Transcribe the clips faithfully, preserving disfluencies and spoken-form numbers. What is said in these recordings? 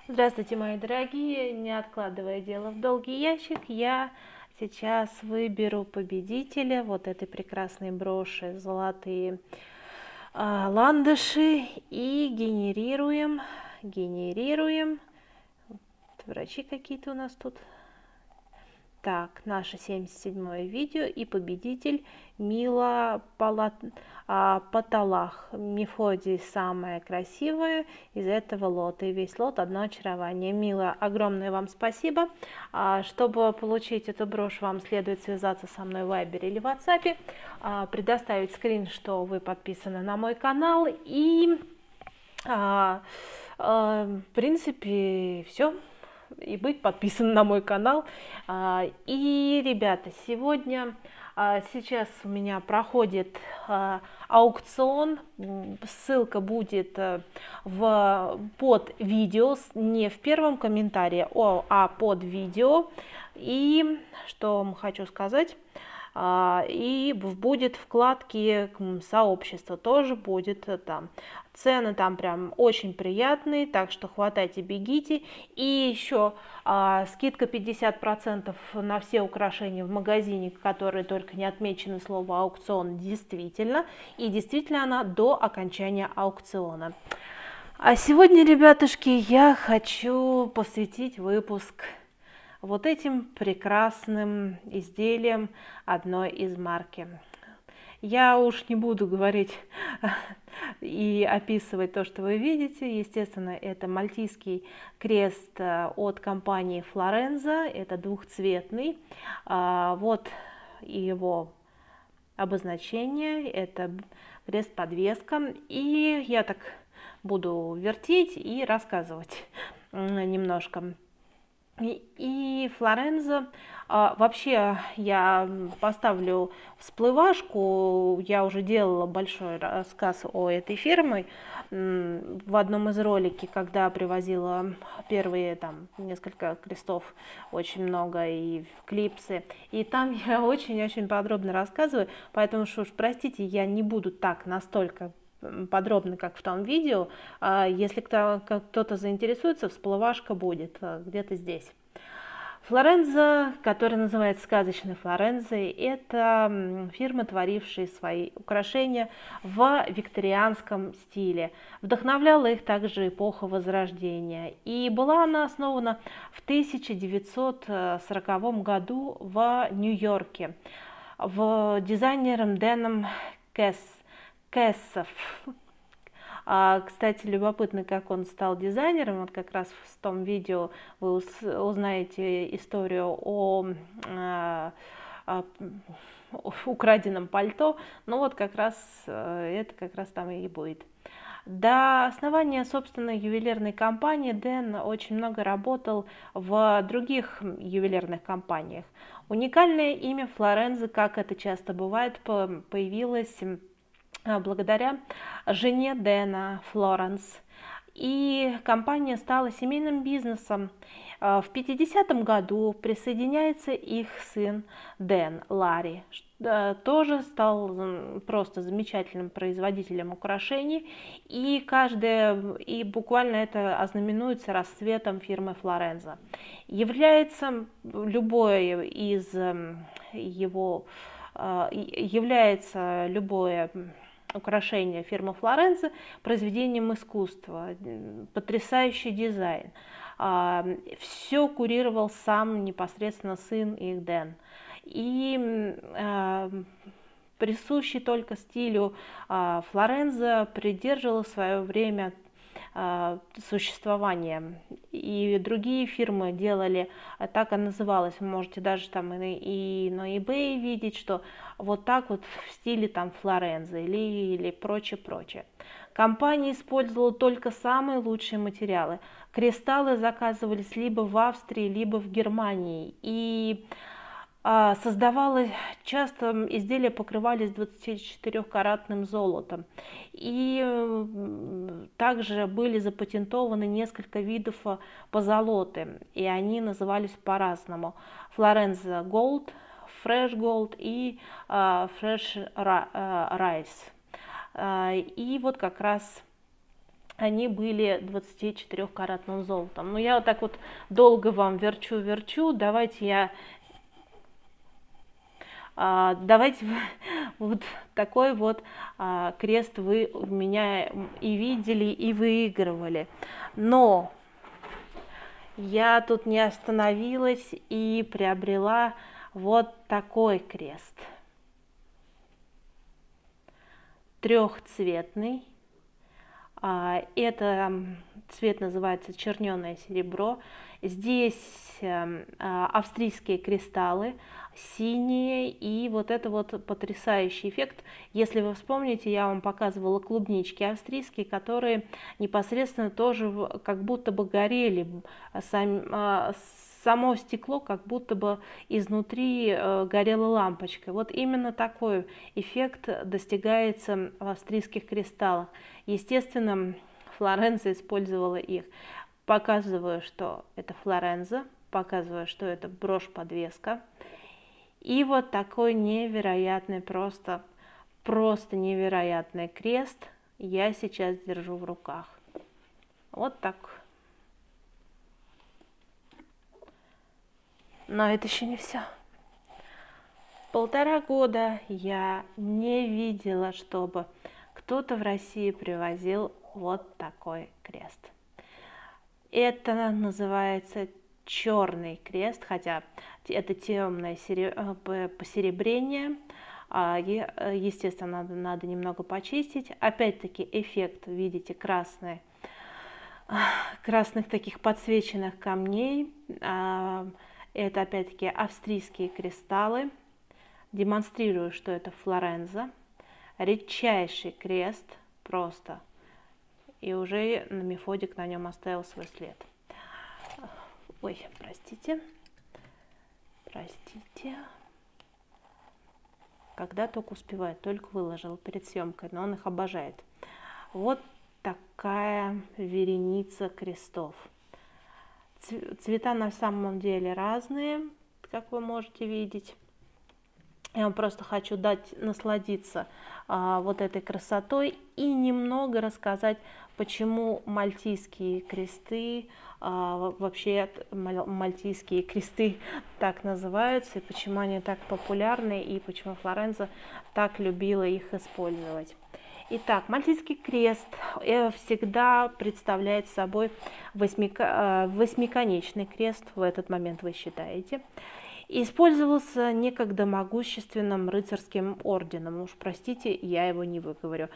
Здравствуйте, мои дорогие! Не откладывая дело в долгий ящик, я сейчас выберу победителя вот этой прекрасной броши «Золотые а, ландыши» и генерируем, генерируем. Врачи какие-то у нас тут. Так, наше семьдесят седьмое видео и победитель Мила Пала... а, Паталах. Мефодий самая красивая из этого лота. И весь лот одно очарование. Мила, огромное вам спасибо. А, чтобы получить эту брошь, вам следует связаться со мной в Вайбере или в WhatsApp, а, предоставить скрин, что вы подписаны на мой канал. И, а, а, в принципе, все. И быть подписан на мой канал. И, ребята, сегодня, сейчас у меня проходит аукцион. Ссылка будет в, под видео, не в первом комментарии, а под видео. И что хочу сказать, и будет вкладки сообщества, тоже будет там. Цены там прям очень приятные, так что хватайте, бегите. И еще а, скидка пятьдесят процентов на все украшения в магазине, которые только не отмечены слово аукцион, действительно. И действительно она до окончания аукциона. А сегодня, ребятушки, я хочу посвятить выпуск вот этим прекрасным изделием одной из марки. Я уж не буду говорить и описывать то, что вы видите. Естественно, это мальтийский крест от компании Флоренза. Это двухцветный. Вот его обозначение. Это крест-подвеска. И я так буду вертеть и рассказывать немножко. И Флоренза, вообще я поставлю всплывашку, я уже делала большой рассказ о этой фирме в одном из роликов, когда привозила первые там несколько крестов, очень много, и клипсы, и там я очень-очень подробно рассказываю, поэтому что уж простите, я не буду так настолько подробно, как в том видео. Если кто-то заинтересуется, всплывашка будет где-то здесь. Флоренза, которая называется сказочной Флоренцией, это фирма, творившая свои украшения в викторианском стиле. Вдохновляла их также эпоха Возрождения. И была она основана в тысяча девятьсот сороковом году в Нью-Йорке в дизайнером Дэном Кэс. Кэссов. А, кстати, любопытно, как он стал дизайнером. Вот как раз в том видео вы узнаете историю о, о, о украденном пальто. Ну вот как раз это как раз там и будет. До основания собственной ювелирной компании Дэн очень много работал в других ювелирных компаниях. Уникальное имя Флорензы, как это часто бывает, появилось благодаря жене Дэна, Флоренс. И компания стала семейным бизнесом. В пятидесятом году присоединяется их сын Дэн, Ларри. Тоже стал просто замечательным производителем украшений. И, каждое, и буквально это ознаменуется расцветом фирмы Флоренза. Является любое из его... Является любое украшение фирмы Флоренза произведением искусства, потрясающий дизайн. Все курировал сам непосредственно сын их Дэн. И присущий только стилю Флоренза придерживал в свое время существования. И другие фирмы делали, так и называлось, вы можете даже там и, и на eBay видеть, что вот так вот в стиле там Флоренза или, или прочее-прочее. Компания использовала только самые лучшие материалы. Кристаллы заказывались либо в Австрии, либо в Германии. И создавала, часто изделия покрывались двадцатичетырёхкаратным золотом. И также были запатентованы несколько видов позолоты, и они назывались по-разному. Флоренза Голд, Fresh Gold и Fresh Rice. И вот как раз они были двадцатичетырёхкаратным золотом. Но я вот так вот долго вам верчу-верчу, давайте я... А, давайте вот такой вот а, крест вы у меня и видели, и выигрывали. Но я тут не остановилась и приобрела вот такой крест. Трехцветный. Это цвет называется черненое серебро. Здесь австрийские кристаллы, синие, и вот это вот потрясающий эффект. Если вы вспомните, я вам показывала клубнички австрийские, которые непосредственно тоже как будто бы горели. Само стекло как будто бы изнутри горела лампочка. Вот именно такой эффект достигается в австрийских кристаллах. Естественно, Флоренция использовала их. Показываю, что это Флоренза, показываю, что это брошь-подвеска. И вот такой невероятный, просто, просто невероятный крест я сейчас держу в руках. Вот так. Но это еще не все. Полтора года я не видела, чтобы кто-то в России привозил вот такой крест. Это называется черный крест, хотя это темное посеребрение. Естественно, надо, надо немного почистить. Опять-таки эффект, видите, красный, красных таких подсвеченных камней. Это опять-таки австрийские кристаллы. Демонстрирую, что это Флоренза. Редчайший крест просто. И уже мефодик на нем оставил свой след. Ой, простите. Простите. Когда только успевает, только выложил перед съемкой, но он их обожает. Вот такая вереница крестов. Цвета на самом деле разные, как вы можете видеть. Я вам просто хочу дать насладиться а, вот этой красотой и немного рассказать, почему мальтийские кресты, а, вообще мальтийские кресты так называются, и почему они так популярны, и почему Флоренза так любила их использовать. Итак, мальтийский крест всегда представляет собой восьмиконечный крест, в этот момент вы считаете. Использовался некогда могущественным рыцарским орденом, уж простите, я его не выговорю.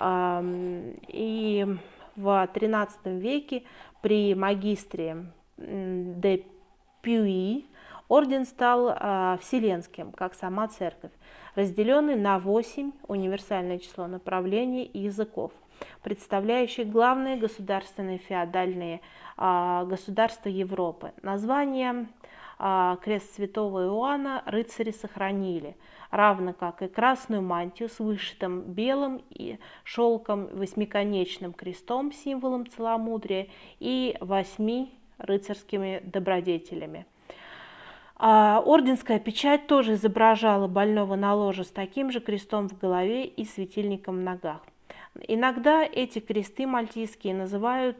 И в тринадцатом веке при магистре де Пюи орден стал вселенским, как сама церковь, разделенный на восемь, универсальное число направлений и языков, представляющих главные государственные феодальные государства Европы. Название крест святого Иоанна рыцари сохранили, равно как и красную мантию с вышитым белым и шелком восьмиконечным крестом, символом целомудрия, и восьми рыцарскими добродетелями. Орденская печать тоже изображала больного на ложе с таким же крестом в голове и светильником в ногах. Иногда эти кресты мальтийские называют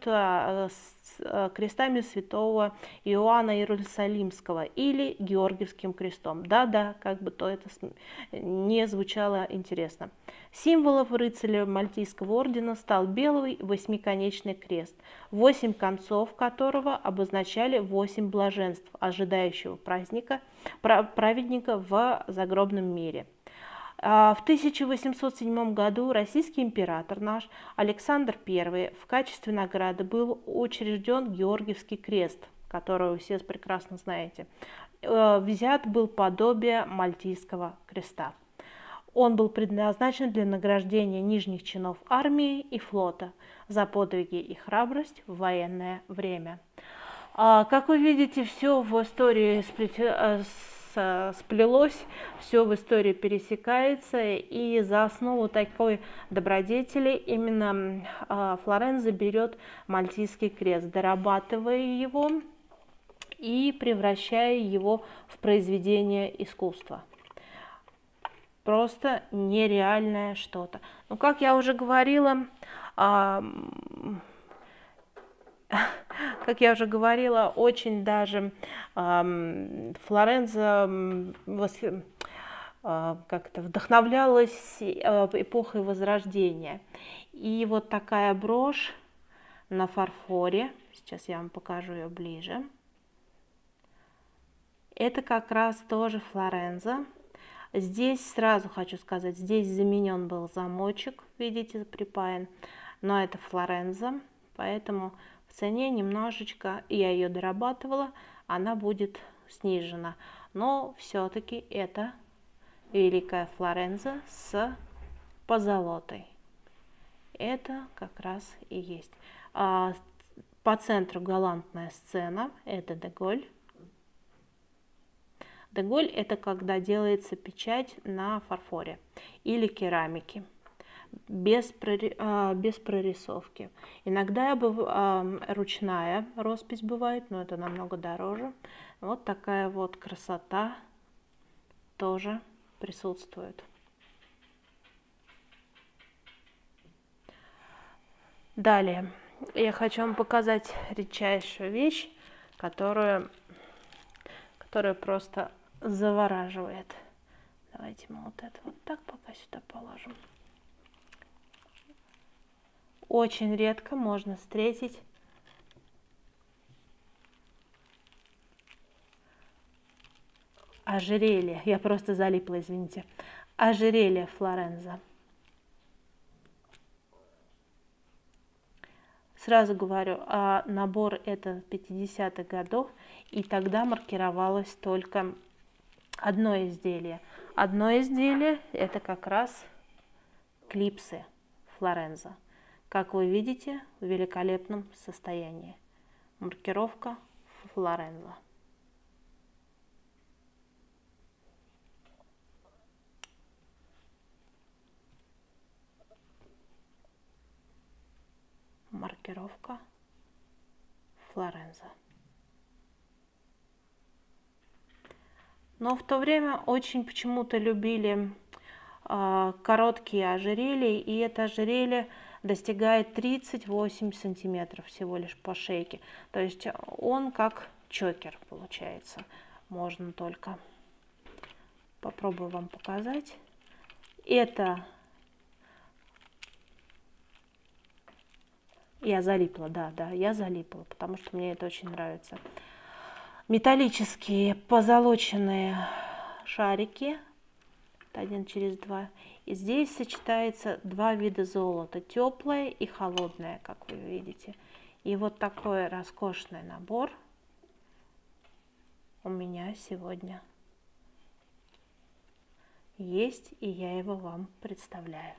крестами святого Иоанна Иерусалимского или Георгиевским крестом. Да-да, как бы то это не звучало интересно. Символом рыцаря Мальтийского ордена стал белый восьмиконечный крест, восемь концов которого обозначали восемь блаженств, ожидающего праздника, праведника в загробном мире. В тысяча восемьсот седьмом году российский император наш Александр Первый в качестве награды был учрежден Георгиевский крест, который вы все прекрасно знаете. Взят был подобие Мальтийского креста. Он был предназначен для награждения нижних чинов армии и флота за подвиги и храбрость в военное время. Как вы видите, все в истории сплетено, сплелось, все в истории пересекается, и за основу такой добродетели именно Флоренза берет Мальтийский крест, дорабатывая его и превращая его в произведение искусства. Просто нереальное что-то. Ну, как я уже говорила, как я уже говорила, очень даже э, Флоренза э, как-то вдохновлялась э, эпохой Возрождения. И вот такая брошь на фарфоре, сейчас я вам покажу ее ближе, это как раз тоже Флоренза. Здесь сразу хочу сказать, здесь заменен был замочек, видите, припаян, но это Флоренза, поэтому в цене немножечко, я ее дорабатывала, она будет снижена, но все-таки это великая Флоренза с позолотой. Это как раз и есть. А по центру галантная сцена, это Деголь. Деголь – это когда делается печать на фарфоре или керамике, без, прори... а, без прорисовки. Иногда а, ручная роспись бывает, но это намного дороже. Вот такая вот красота тоже присутствует. Далее я хочу вам показать редчайшую вещь, которую, которая просто завораживает. Давайте мы вот это вот так пока сюда положим. Очень редко можно встретить ожерелье. Я просто залипла, извините. Ожерелье Флоренза. Сразу говорю, а набор это пятидесятых годов, и тогда маркировалось только одно изделие. Одно изделие это как раз клипсы Флоренза. Как вы видите, в великолепном состоянии. Маркировка Флоренза. Маркировка Флоренза. Но в то время очень почему-то любили э, короткие ожерелья, и это ожерелье достигает тридцать восемь сантиметров всего лишь по шейке. То есть он как чокер получается. Можно только попробую вам показать. Это я залипла, да, да, я залипла, потому что мне это очень нравится. Металлические позолоченные шарики, один через два. И здесь сочетается два вида золота, теплое и холодное, как вы видите. И вот такой роскошный набор у меня сегодня есть, и я его вам представляю.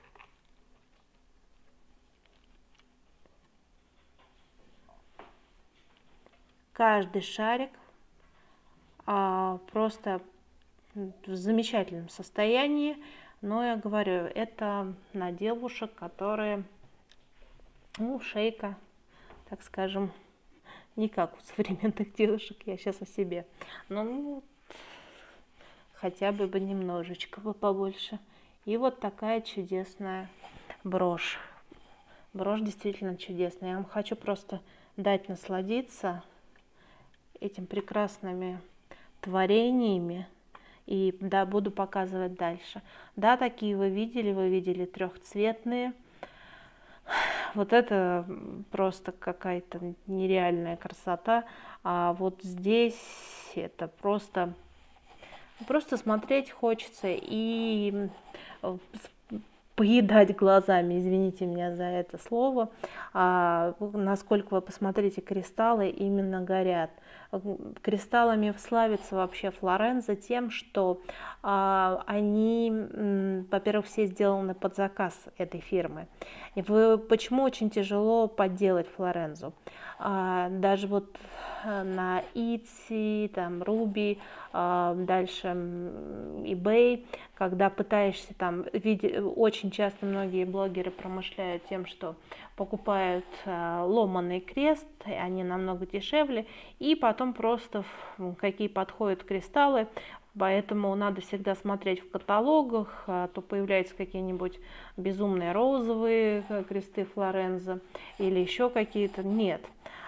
Каждый шарик а, просто в замечательном состоянии, но я говорю, это на девушек, которые, ну, шейка, так скажем, не как у современных девушек, я сейчас о себе, ну, хотя бы бы немножечко бы побольше. И вот такая чудесная брошь. Брошь действительно чудесная. Я вам хочу просто дать насладиться этим прекрасными творениями, и да, буду показывать дальше. Да, такие вы видели, вы видели трехцветные. Вот это просто какая-то нереальная красота. А вот здесь это просто, просто смотреть хочется и поедать глазами, извините меня за это слово. А, насколько вы посмотрите, кристаллы именно горят. Кристаллами славится вообще Флоренза тем, что а, они, во-первых, все сделаны под заказ этой фирмы. И вы, почему очень тяжело подделать Флорензу? А, даже вот на Etsy, там, Ruby, а, дальше eBay, когда пытаешься там, видеть, очень часто многие блогеры промышляют тем, что покупают а, ломаный крест, они намного дешевле, и потом просто какие подходят кристаллы. Поэтому надо всегда смотреть в каталогах, а то появляются какие-нибудь безумные розовые кресты Флоренза или еще какие-то. Нет.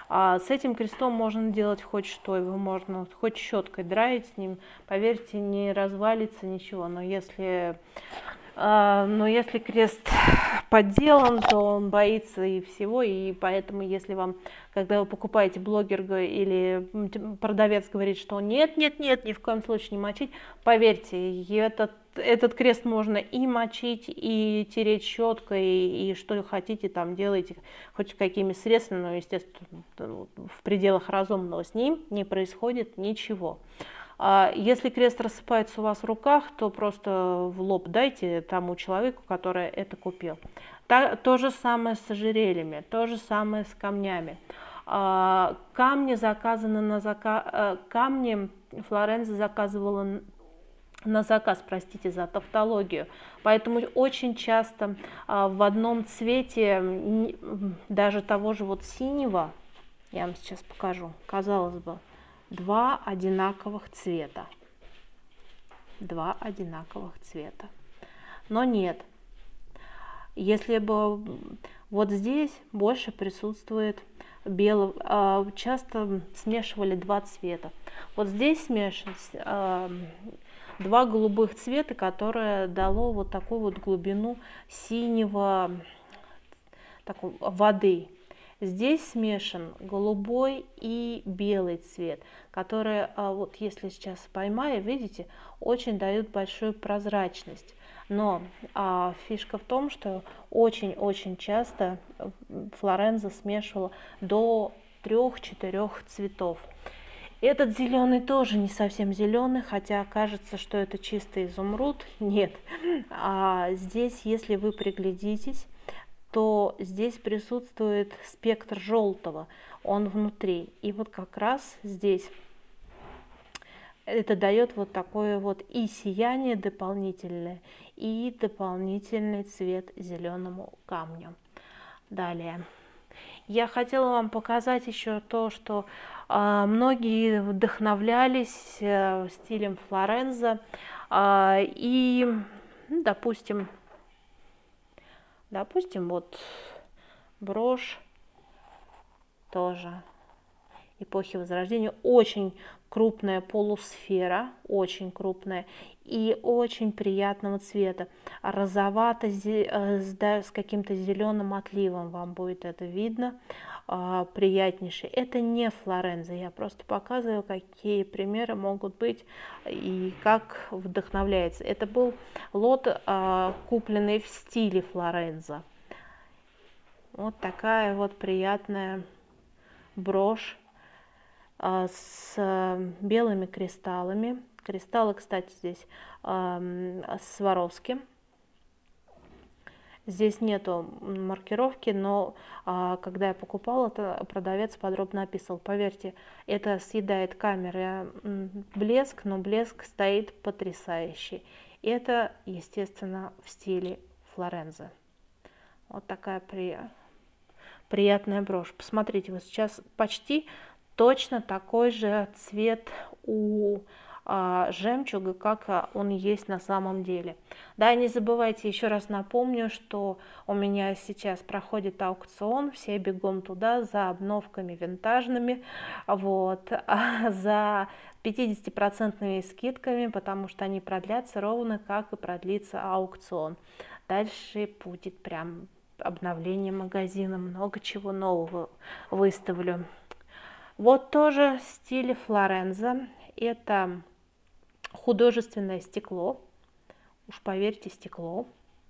А с этим крестом можно делать хоть что, его можно хоть щеткой драить с ним, поверьте, не развалится ничего. Но если, а, но если крест подделан, то он боится и всего, и поэтому, если вам, когда вы покупаете, блогер или продавец говорит, что нет, нет, нет, ни в коем случае не мочить, поверьте, этот, этот крест можно и мочить, и тереть щеткой, и, и что хотите там делайте, хоть какими средствами, но, естественно, в пределах разумного, с ним не происходит ничего. Если крест рассыпается у вас в руках, то просто в лоб дайте тому человеку, который это купил. То, то же самое с ожерельями, то же самое с камнями. Камни заказаны на заказ, камни Флоренза заказывала на заказ, простите за тавтологию. Поэтому очень часто в одном цвете, даже того же вот синего, я вам сейчас покажу, казалось бы, два одинаковых цвета. Два одинаковых цвета. Но нет. Если бы вот здесь больше присутствует белого, часто смешивали два цвета. Вот здесь смешивались два голубых цвета, которое дало вот такую вот глубину синего такой, воды. Здесь смешан голубой и белый цвет, которые, вот если сейчас поймаю, видите, очень дают большую прозрачность. Но а, фишка в том, что очень-очень часто Флоренза смешивала до трех-четырех цветов. Этот зеленый тоже не совсем зеленый, хотя кажется, что это чистый изумруд. Нет. А здесь, если вы приглядитесь, то здесь присутствует спектр желтого, он внутри. И вот как раз здесь это дает вот такое вот и сияние дополнительное, и дополнительный цвет зеленому камню. Далее. Я хотела вам показать еще то, что э, многие вдохновлялись э, стилем Флоренза. Э, и, допустим, допустим, вот брошь тоже эпохи Возрождения. Очень крупная полусфера, очень крупная и очень приятного цвета. Розовато с каким-то зеленым отливом, вам будет это видно, приятнейший. Это не Флоренза, я просто показываю, какие примеры могут быть и как вдохновляется. Это был лот, купленный в стиле Флоренза. Вот такая вот приятная брошь с белыми кристаллами. Кристаллы, кстати, здесь Сваровски. Здесь нету маркировки, но когда я покупала, это продавец подробно описывал. Поверьте, это съедает камеры блеск, но блеск стоит потрясающий. Это, естественно, в стиле Флоренза. Вот такая при... приятная брошь. Посмотрите, вот сейчас почти точно такой же цвет у а, жемчуга, как он есть на самом деле. Да, не забывайте, еще раз напомню, что у меня сейчас проходит аукцион, все бегом туда за обновками винтажными, вот, а за пятидесятипроцентными скидками, потому что они продлятся ровно как и продлится аукцион. Дальше будет прям обновление магазина, много чего нового выставлю. Вот тоже в стиле Флоренза. Это художественное стекло. Уж поверьте, стекло.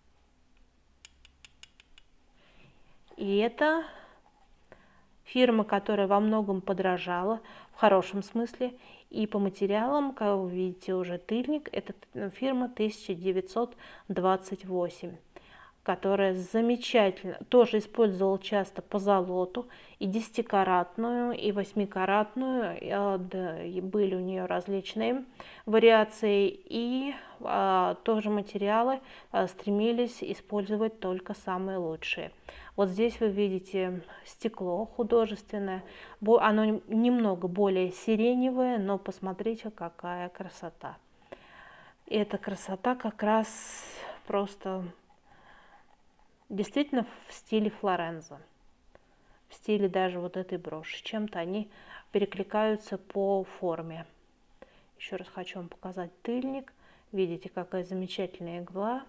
И это фирма, которая во многом подражала, в хорошем смысле. И по материалам, как вы видите, уже тыльник. Это фирма тысяча девятьсот двадцать восемь. Которая замечательно, тоже использовала часто позолоту, и десятикаратную, и восьмикаратную, и были у нее различные вариации, и а, тоже материалы а, стремились использовать только самые лучшие. Вот здесь вы видите стекло художественное, оно немного более сиреневое, но посмотрите, какая красота. Эта красота как раз просто... действительно в стиле Флоренза. в стиле даже вот этой броши. Чем-то они перекликаются по форме. Еще раз хочу вам показать тыльник. Видите, какая замечательная игла.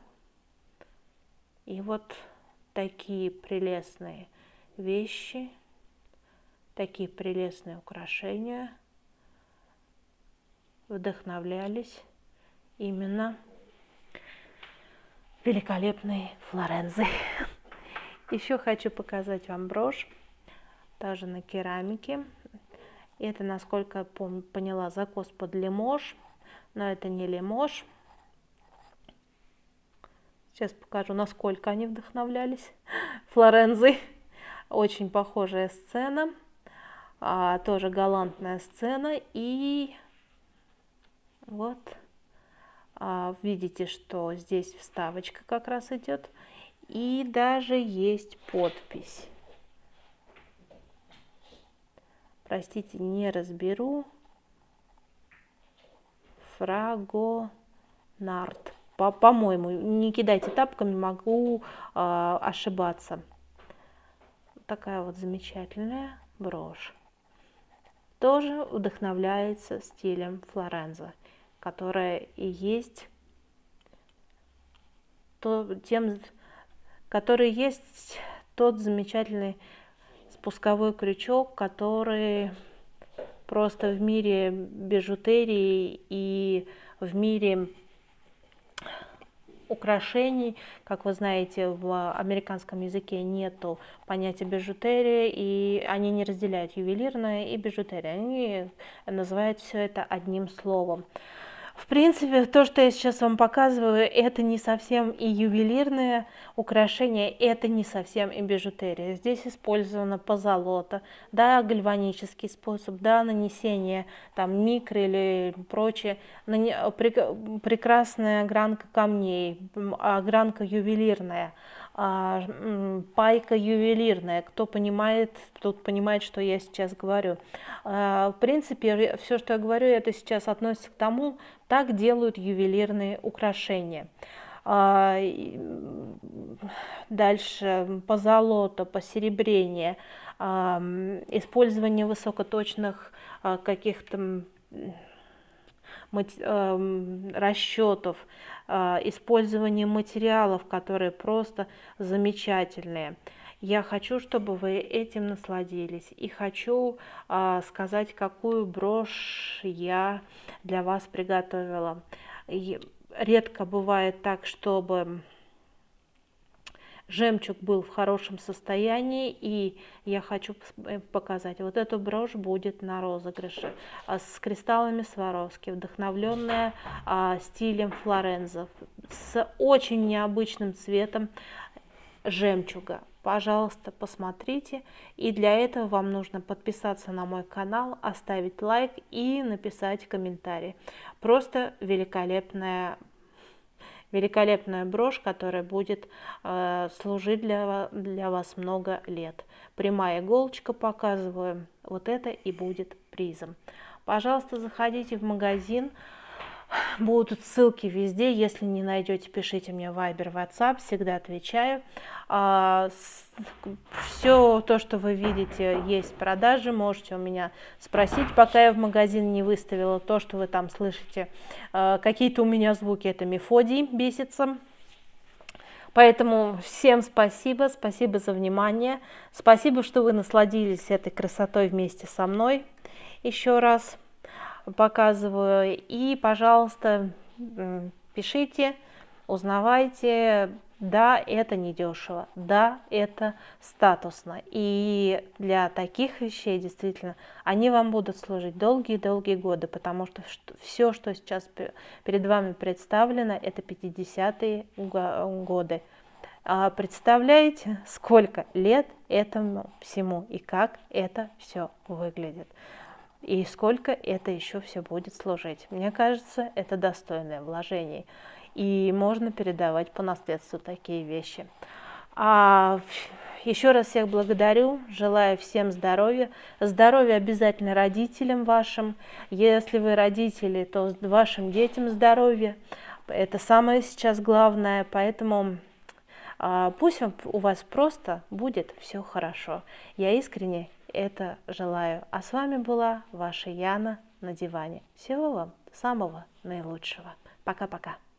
И вот такие прелестные вещи, такие прелестные украшения вдохновлялись именно великолепной Флоренцией. Еще хочу показать вам брошь, тоже на керамике. Это, насколько я поняла, закос под Лимож, но это не Лимож. Сейчас покажу, насколько они вдохновлялись Флоренцией. Очень похожая сцена, а, тоже галантная сцена. И вот а, видите, что здесь вставочка как раз идет. И даже есть подпись. Простите, не разберу. Фрагонард. По-моему, не кидайте тапками, могу э, ошибаться. Такая вот замечательная брошь. Тоже вдохновляется стилем Флоренция, которая и есть то, тем, который есть тот замечательный спусковой крючок, который просто в мире бижутерии и в мире украшений, как вы знаете, в американском языке нету понятия бижутерия, и они не разделяют ювелирное и бижутерия, они называют все это одним словом. В принципе, то, что я сейчас вам показываю, это не совсем и ювелирное украшение, это не совсем и бижутерия. Здесь использована позолота, да, гальванический способ, да, нанесение там микро или прочее, прекрасная огранка камней, огранка ювелирная, пайка ювелирная. Кто понимает, тот понимает, что я сейчас говорю. В принципе, все, что я говорю, это сейчас относится к тому, так делают ювелирные украшения. Дальше позолота, посеребрение, использование высокоточных каких-то расчетов, использование материалов, которые просто замечательные. Я хочу, чтобы вы этим насладились, и хочу а, сказать, какую брошь я для вас приготовила. И редко бывает так, чтобы жемчуг был в хорошем состоянии, и я хочу показать. Вот эту брошь будет на розыгрыше с кристаллами Сваровски, вдохновленная а, стилем Флоренция, с очень необычным цветом жемчуга. Пожалуйста, посмотрите, и для этого вам нужно подписаться на мой канал, оставить лайк и написать комментарий. Просто великолепная, великолепная брошь, которая будет э, служить для, для вас много лет. Прямая иголочка, показываю, вот это и будет призом. Пожалуйста, заходите в магазин. Будут ссылки везде, если не найдете, пишите мне в Viber, WhatsApp, всегда отвечаю. Все то, что вы видите, есть в продаже, можете у меня спросить, пока я в магазин не выставила. То, что вы там слышите, какие-то у меня звуки, это Мефодий бесится. Поэтому всем спасибо, спасибо за внимание, спасибо, что вы насладились этой красотой вместе со мной. Еще раз показываю. И, пожалуйста, пишите, узнавайте. Да, это недешево, да, это статусно. И для таких вещей, действительно, они вам будут служить долгие-долгие годы, потому что все, что сейчас перед вами представлено, это пятидесятые годы. А представляете, сколько лет этому всему и как это все выглядит? И сколько это еще все будет служить. Мне кажется, это достойное вложение. И можно передавать по наследству такие вещи. А еще раз всех благодарю, желаю всем здоровья. Здоровья обязательно родителям вашим. Если вы родители, то вашим детям здоровья. Это самое сейчас главное. Поэтому Пусть у вас просто будет все хорошо. Я искренне это желаю. А с вами была ваша Яна на диване. Всего вам самого наилучшего. Пока-пока.